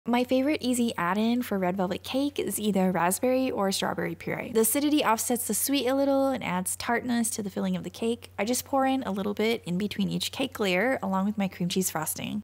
My favorite easy add-in for red velvet cake is either raspberry or strawberry puree. The acidity offsets the sweet a little and adds tartness to the filling of the cake. I just pour in a little bit in between each cake layer along with my cream cheese frosting.